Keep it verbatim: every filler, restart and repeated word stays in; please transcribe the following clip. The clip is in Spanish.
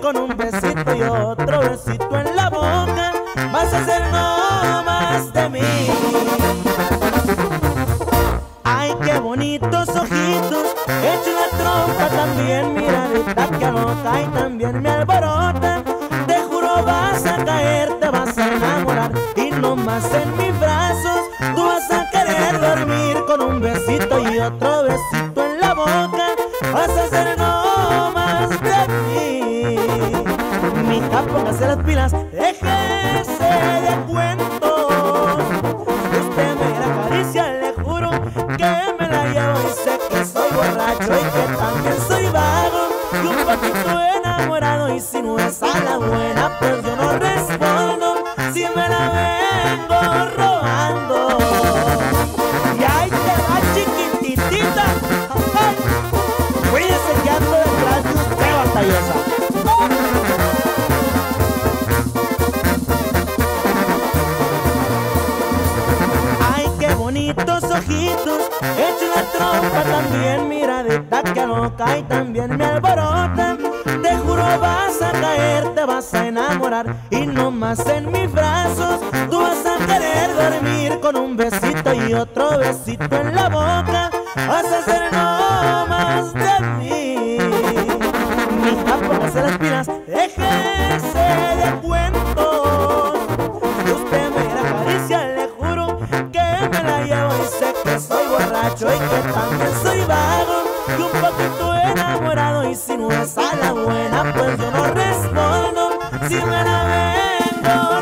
con un besito y otro besito en la boca. Vas a ser no más de mí. Ay, qué bonitos ojitos, hecho una trompa también, miradita que loca y también me alborota. Te juro vas a caer, te vas a enamorar y no más en mis brazos. Tú vas a querer dormir con un besito y otro besito en la boca. Vas a ser no más de mí. Mija, póngase las pilas, déjese de cuentos. Usted me la acaricia, le juro que me la llevo y sé que soy borracho y que también soy vago y un poquito enamorado, y si no es a la buena pues yo no respondo si me la vengo robando. Y ahí te va, chiquititita. Cuídese que ando detrás de usted, batallosa. Bonitos ojitos, hecho una trompa también, miradita que loca y también me alborota. Te juro vas a caer, te vas a enamorar y no más en mis brazos. Tú vas a querer dormir con un besito y otro besito en la boca. Vas a ser no más de mí. Mija, póngase las pilas, déjese de cuentos. Usted me la acaricia, le juro que me la llevo y sé que soy borracho y que también soy vago y un poquito enamorado, y si no es a la buena pues yo no respondo si me la vengo